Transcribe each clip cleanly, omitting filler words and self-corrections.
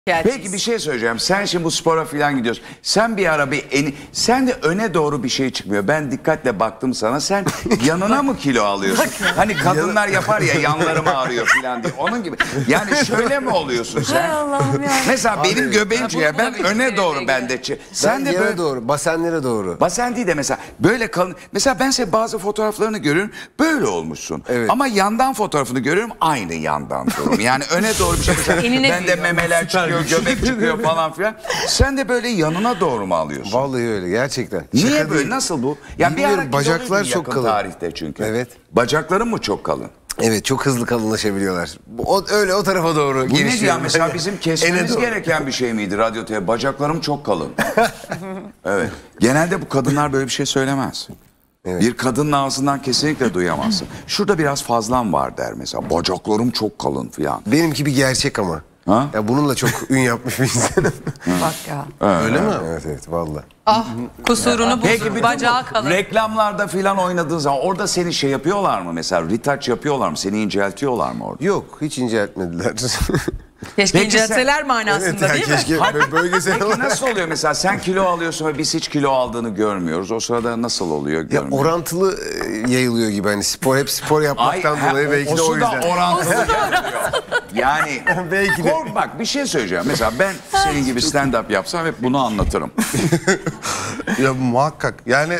Peki bir şey söyleyeceğim. Sen şimdi bu spora falan gidiyorsun. Sen bir ara sen de öne doğru bir şey çıkmıyor. Ben dikkatle baktım sana. Sen yanına mı kilo alıyorsun? Hani kadınlar yapar ya, yanlarım ağrıyor falan diye. Onun gibi. Yani şöyle mi oluyorsun sen? Allah'ım ya. Mesela benim göbeğim ya, ben öne doğru bende. Sen de böyle doğru, basenlere doğru. Basen değil de mesela böyle kalın. Mesela ben senin bazı fotoğraflarını görüyorum. Böyle olmuşsun. Evet. Ama yandan fotoğrafını görüyorum. Aynı yandan durum. Yani öne doğru bir şey. Ben de memeler çıkıyor, göbek çıkıyor falan filan. Sen de böyle yanına doğru mu alıyorsun? Vallahi öyle gerçekten. Niye Şaka böyle? değil. Nasıl bu? Ya bir ara bacaklar çok yakın kalın. tarihte çünkü. Evet. Bacakların mı çok kalın? Evet, çok hızlı kalınlaşabiliyorlar. Öyle o tarafa doğru Bu ne gelişiyor. ya? Mesela bizim kesmemiz gereken bir şey miydi radyo TV? Bacaklarım çok kalın. Evet. Genelde bu kadınlar böyle bir şey söylemez. Evet. Bir kadının ağzından kesinlikle duyamazsın. Şurada biraz fazlam var der mesela. Bacaklarım çok kalın falan. Benimki bir gerçek ama. Ha? Ya bununla çok ün yapmış bir insanım. Bak ya. Öyle mi? Evet vallahi. Ah kusurunu Peki bulsun. bütün Bacağı bu kalın. reklamlarda filan oynadığın zaman orada seni şey yapıyorlar mı mesela? Retouch yapıyorlar mı? Seni inceltiyorlar mı orada? Yok, hiç inceltmediler. Keşke Peki inceltseler manasında ya, değil mi? keşke bölgesel Peki olarak. nasıl oluyor mesela? Sen kilo alıyorsun ve biz hiç kilo aldığını görmüyoruz. O sırada nasıl oluyor Ya görmüyoruz. orantılı yayılıyor gibi, hani hep spor yapmaktan dolayı belki de o su da yüzden. orantılı yapıyor. Yani Belki de. bak bir şey söyleyeceğim. Mesela ben senin gibi stand-up yapsam hep bunu anlatırım. Ya muhakkak yani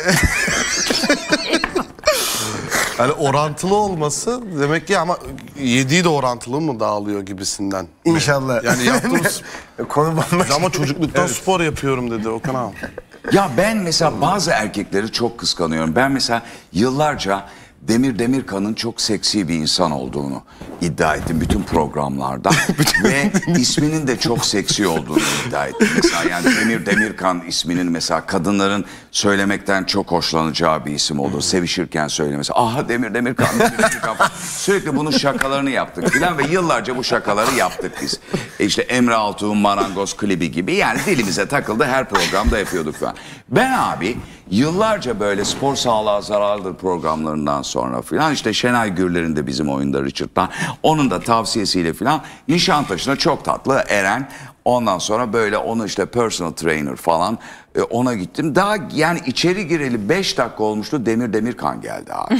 hani orantılı olması demek ki, ama yediği de orantılı mı dağılıyor gibisinden. İnşallah. Yani yaptığımız Konu bambaşka. ama çocukluktan spor yapıyorum dedi Okan abi. Ya ben mesela bazı erkekleri çok kıskanıyorum. Ben mesela yıllarca Demir Demirkan'ın çok seksi bir insan olduğunu iddia ettim bütün programlarda. Ve isminin de çok seksi olduğunu iddia ettim. Mesela yani Demir Demirkan isminin mesela kadınların söylemekten çok hoşlanacağı bir isim olur. Sevişirken söylemesi. Aha Demir Demirkan, Demir Demirkan falan. Sürekli bunun şakalarını yaptık filan ve yıllarca bu şakaları yaptık biz. İşte Emre Altuğ'un Marangoz klibi gibi, yani dilimize takıldı, her programda yapıyorduk falan. Ben abi yıllarca böyle spor sağlığa zararlıdır programlarından sonra filan, işte Şenay Gürler'in de bizim oyunda Richard'dan, onun da tavsiyesiyle filan Nişantaşı'na çok tatlı Eren, ondan sonra böyle onu işte personal trainer falan, ona gittim. Daha yani içeri gireli 5 dakika olmuştu, Demir Demirkan geldi abi.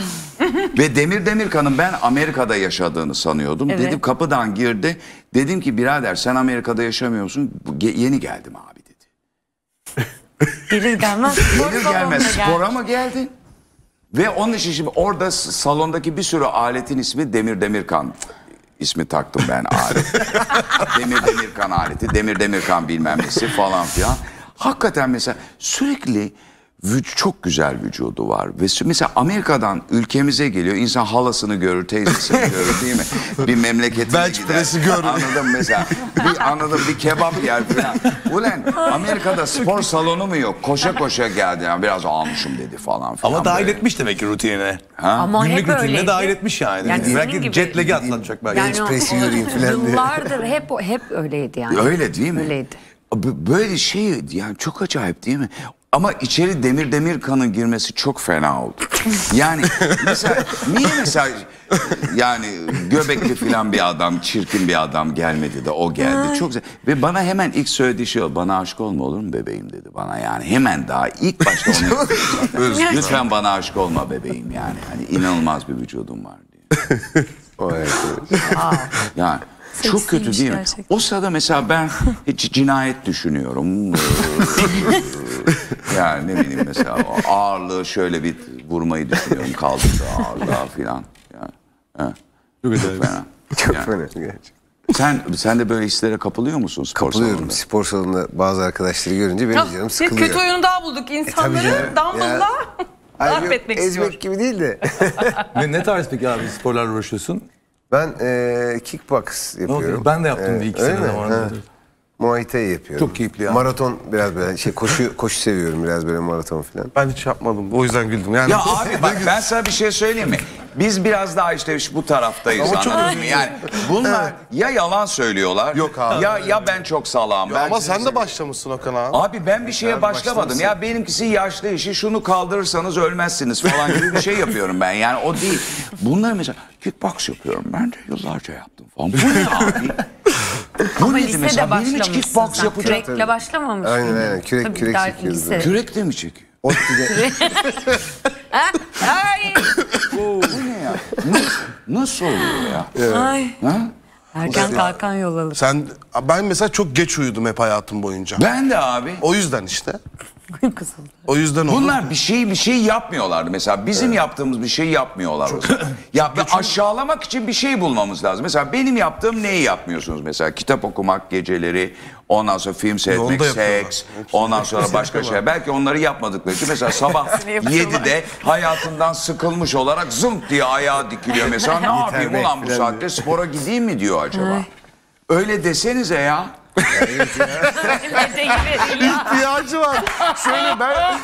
Ve Demir Demirkan'ın ben Amerika'da yaşadığını sanıyordum. Evet. Dedim, kapıdan girdi. Dedim ki birader sen Amerika'da yaşamıyor musun? Yeni geldim abi dedi. Gelir gelmez. Gelir gelmez spora mı geldin? Ve onun için şimdi orada salondaki bir sürü aletin ismi Demir Demirkan ismi taktım ben alet. Demir Demirkan aleti, Demir Demirkan bilmem nesi falan filan. Hakikaten mesela sürekli çok güzel vücudu var. Ve mesela Amerika'dan ülkemize geliyor. İnsan halasını görür, teyzesini görür değil mi? Bir memleketine Bench gider. press'i görür. Anladım mesela. Bir kebap yer falan. Ulan Amerika'da spor salonu mu yok? Koşa koşa geldi. Yani biraz almışım dedi falan filan. Ama dahil böyle. etmiş demek ki rutinine. Ama Günlük hep rutinine öyleydi. dahil etmiş yani. Yani sizin belki gibi. jet lag'i atlatacak belki. Bench press'i göreyim falan diye. Yıllardır hep öyleydi yani. Öyle değil mi? Öyleydi. Böyle şey yani çok acayip değil mi? Ama içeri Demir Demirkan'ın girmesi çok fena oldu. Yani mesela niye mesela yani göbekli filan bir adam, çirkin bir adam gelmedi de o geldi. Çok güzel. Ve bana hemen ilk söylediği şey oldu. Bana aşık olma olur mu bebeğim dedi bana yani. Hemen daha ilk başta onu lütfen bana aşık olma bebeğim yani. Hani inanılmaz bir vücudum var diye. O evet. Yani çok kötü değil mi? Gerçekten. O sırada mesela ben hiç cinayet düşünüyorum. Yani ne bileyim mesela o ağırlığı şöyle bir vurmayı düşünüyorum. Kaldırdı ağırlığa filan. Yani, Çok çok fena. Çok Yani, fena gerçekten. sen de böyle hislere kapılıyor musun spor Kapılıyorum. salonunda? Spor salonunda bazı arkadaşları görünce benim canım Bir sıkılıyor. kötü oyunu daha bulduk. İnsanları canım. dumbbell'la Hayır, darp yok, etmek ezmek istiyor. gibi değil de. Ne tarz peki abi sporlarla uğraşıyorsun? Ben kickbox yapıyorum. Ben de yaptım bir iki öyle sene mi? zamanında. Ha. Muay Thai yapıyorum. Çok keyifli ya. Maraton biraz böyle koşu seviyorum, biraz böyle maraton falan. Ben hiç yapmadım, o yüzden güldüm yani. Ya abi bak ben sana bir şey söyleyeyim mi? Biz biraz daha işte bu taraftayız, Ama çok anladın mı? Yani bunlar ya yalan söylüyorlar. Yok abi. Ya ben çok salağım. Ben Ama sen de başlamışsın Okan abi. Abi ben bir şeye başlamadım. başlamışsın. Ya benimkisi yaşlı işi, şunu kaldırırsanız ölmezsiniz falan gibi bir şey yapıyorum ben. Yani o değil. Bunlar mesela kickbox yapıyorum. Ben de yıllarca yaptım falan. Bu ne abi? Bu Ama neydi lisede mesela? Benim hiç başlamışsın kickbox sen. yapacak. Kürekle başlamamış Aynen, mıydın? aynen. Kürek Tabii, çekiyoruz lise. böyle. Kürek de mi çekiyor? ODTÜ'de Ay. Bu ne ya? Nasıl oluyor ya? Ay. Ha? Erken kalkan yol alır. Ben mesela çok geç uyudum hep hayatım boyunca. Ben de abi. O yüzden işte. Kızım. O yüzden oldu. Bunlar bir şey yapmıyorlardı mesela. Bizim yaptığımız bir şey yapmıyorlar. Ya bir aşağılamak için bir şey bulmamız lazım. Mesela benim yaptığım neyi yapmıyorsunuz mesela? Kitap okumak geceleri, ondan sonra film seyretmek, Onu da yapıyorlar. seks, ondan sonra başka şey. Belki onları yapmadıkları için mesela sabah 7'de hayatından sıkılmış olarak zınk diye ayağa dikiliyor mesela. Ne yapayım ulan bu saatte spora gideyim mi diyor acaba? Öyle desenize ya. İhtiyacı var. Şöyle ben...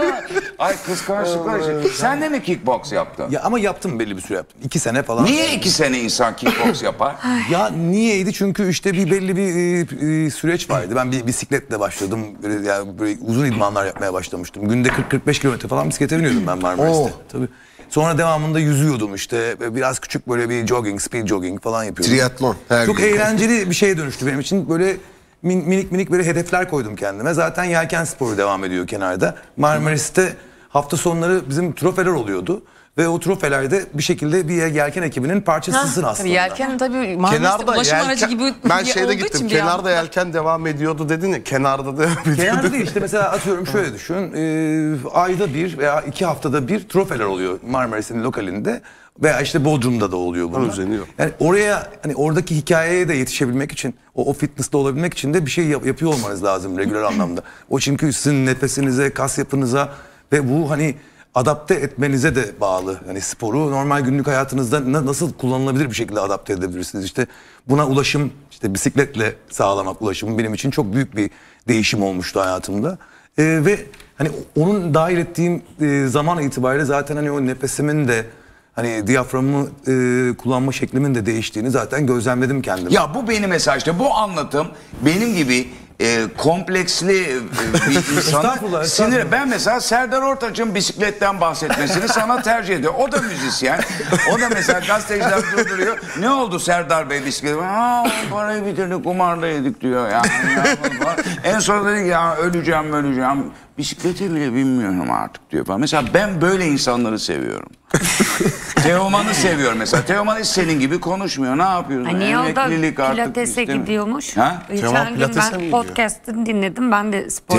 Ay kıskançlıklar işte. Sen de mi kickbox yaptın? Ya ama yaptım, belli bir süre yaptım. 2 sene falan. Niye 2 sene insan kickbox yapar? Ya niyeydi? Çünkü işte belli bir süreç vardı. Ben bir bisikletle başladım. Böyle uzun idmanlar yapmaya başlamıştım. Günde 40-45 kilometre falan bisiklete biniyordum ben Marmaris'te. Tabii. Sonra devamında yüzüyordum işte. Biraz küçük böyle bir jogging, speed jogging falan yapıyordum. triatlon her Çok gün. eğlenceli bir şeye dönüştü benim için. Böyle minik böyle hedefler koydum kendime. Zaten yelken sporu devam ediyor kenarda. Marmaris'te hafta sonları bizim trofeler oluyordu. Ve o trofelerde bir şekilde bir yelken ekibinin parçasısın aslında. Tabii yelken tabii Marmaris'te Kenarda ulaşım yelken... aracı gibi Ben bir şeyde olduğu gittim. için bir anda- Kenarda yelken devam ediyordu dedin ya. Kenarda devam ediyordu. Genelde değil işte, mesela atıyorum şöyle düşün. Ayda bir veya 2 haftada bir trofeler oluyor Marmaris'in lokalinde. Veya işte Bodrum'da da oluyor bunlar. Özeniyor. Yani oraya, hani oradaki hikayeye de yetişebilmek için, o fitness'te olabilmek için de bir şey yapıyor olmanız lazım regüler anlamda. O çünkü sizin nefesinize, kas yapınıza ve bu hani adapte etmenize de bağlı. Yani sporu normal günlük hayatınızda nasıl kullanılabilir bir şekilde adapte edebilirsiniz. İşte buna ulaşım, işte bisikletle sağlamak ulaşımı benim için çok büyük bir değişim olmuştu hayatımda. Ve hani onun dahil ettiğim zaman itibariyle zaten hani o nefesimin de, hani diyaframımı kullanma şeklimin de değiştiğini zaten gözlemledim kendime. Ya bu benim mesela işte bu anlatım benim gibi kompleksli bir insanı Estağfurullah, sinir. Ben mesela Serdar Ortaç'ın bisikletten bahsetmesini sana tercih ediyor. O da müzisyen. O da mesela gazeteciler durduruyor. Ne oldu Serdar Bey bisiklete? Parayı bitirdik, kumarda yedik diyor. Yani, en son dedi ki ya öleceğim. Bisiklete bile binmiyorum artık diyor falan. Mesela ben böyle insanları seviyorum. Teoman'ı seviyorum mesela. Teoman hiç senin gibi konuşmuyor. Ne yapıyorsun? Niye o da Emeklilik artık pilatese istemiyor. gidiyormuş? Ha? Teoman Geçen gün pilatese mi ben gidiyor? podcast'ını dinledim. Ben de spor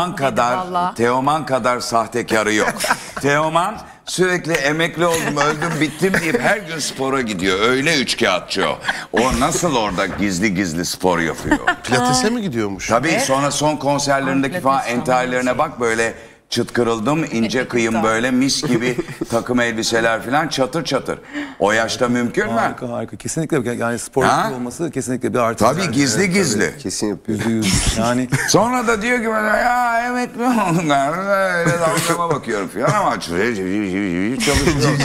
Teoman kadar sahtekarı yok. Teoman sürekli emekli oldum, öldüm, bittim deyip her gün spora gidiyor. Öyle üçkağıtçı o. O nasıl orada gizli spor yapıyor? Pilatese mi gidiyormuş? Tabii sonra son konserlerindeki falan Pilates entarlerine bak, böyle çıt kırıldım, ince kıyım böyle mis gibi takım elbiseler falan çatır. O yaşta mümkün mü? Harika. Kesinlikle, yani spor Ha? yapıyor olması kesinlikle bir artı. Tabii gizli. Kesin yapıyor. Yani Sonra da diyor ki bana ya emekli oldum galiba, öyle dalgama bakıyorum falan ama çalışıyor.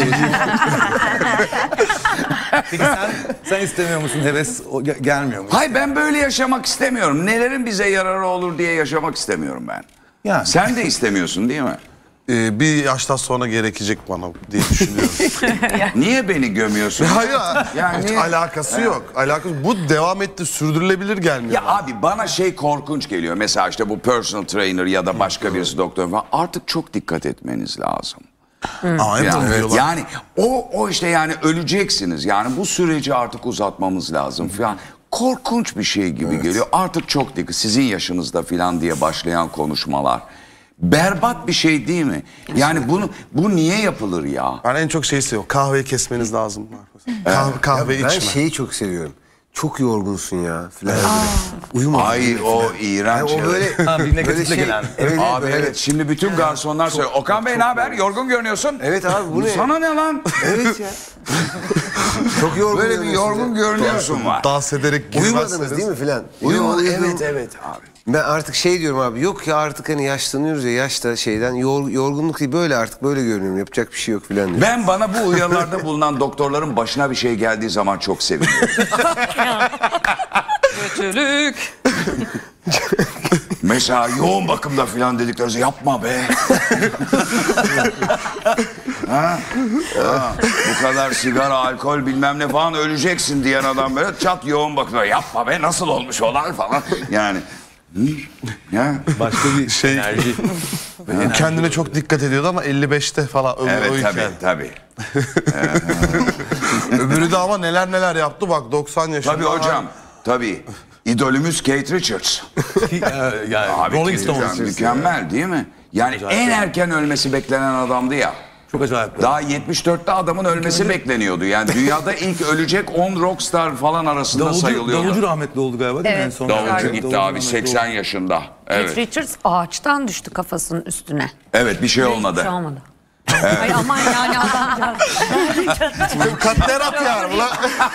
peki sen istemiyor musun? Heves gelmiyor mu? Hayır, ben böyle yaşamak istemiyorum. Nelerin bize yararı olur diye yaşamak istemiyorum ben. Yani. Sen de istemiyorsun değil mi? Bir yaştan sonra gerekecek bana diye düşünüyorum. Niye beni gömüyorsun? Hayır. Yani Hiç alakası yok. Bu devam etti, sürdürülebilir gelmiyor. Ya abi bana şey korkunç geliyor. Mesela işte bu personal trainer ya da başka birisi doktor falan. Artık çok dikkat etmeniz lazım. Ama hep Yani, öyle diyorlar. yani o işte yani öleceksiniz. Yani bu süreci artık uzatmamız lazım falan. Korkunç bir şey gibi geliyor. Artık çok dikkat. Sizin yaşınızda falan diye başlayan konuşmalar. Berbat bir şey değil mi? Yani bu niye yapılır ya? Ben en çok şeyi seviyorum. Kahveyi kesmeniz lazım. Kahve Ben içme. şeyi çok seviyorum. Çok yorgunsun ya filan. Uyuma. Ay o iğrenç. Yani o böyle Ha, bir negatifle gelen. Evet, Abi böyle- evet, şimdi bütün garsonlar söylüyor. Okan Bey ne haber? Yorgun görünüyorsun. Evet abi bu ne? Sana ne lan? Evet ya. Çok yorgun. Böyle bir görünüyorsun yorgun ya. görünüyorsun var. Dans ederek Uyumadınız girmezseniz- değil mi filan? Uyumadı. Uyudum. Evet abi. Ben artık şey diyorum abi, yok ya artık hani yaşlanıyoruz ya, yaşta şeyden yorgunluk değil, böyle artık böyle görünüyorum, yapacak bir şey yok filan diyor. Ben bana bu uyarılarda bulunan doktorların başına bir şey geldiği zaman çok seviniyorum. Kötülük. Mesela yoğun bakımda falan dediklerinizi yapma be. Ha? Bu kadar sigara, alkol bilmem ne falan öleceksin diyen adam böyle çat yoğun bakımda yapma be nasıl olmuş olan falan. Yani. Ya. Başka bir Şey, enerji. kendine çok dikkat ediyordu ama 55'te falan Evet öyle tabii. Öbürü de ama neler yaptı bak 90 yaşında. Tabii hocam. Tabii. İdolümüz Keith Richards. Yani Abi Rolling Keith Richards Stones. mükemmel değil mi? Yani en erken ölmesi beklenen adamdı ya. Çok acayip. Daha 74'te adamın ölmesi bekleniyordu. Yani dünyada ilk ölecek 10 rockstar falan arasında sayılıyordu. Davulcu rahmetli oldu galiba değil mi? Evet. En son? Davulcu Evet, gitti abi 80 yaşında. Keith Evet. Richards ağaçtan düştü kafasının üstüne. Evet bir şey Hiçbir olmadı. şey olmadı. Ay aman yani adamcağız. Katlerat yani ulan.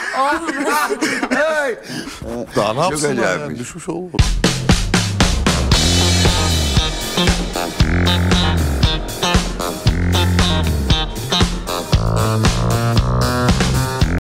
Daha ne yapsın acayipmiş. yani düşmüş oldu.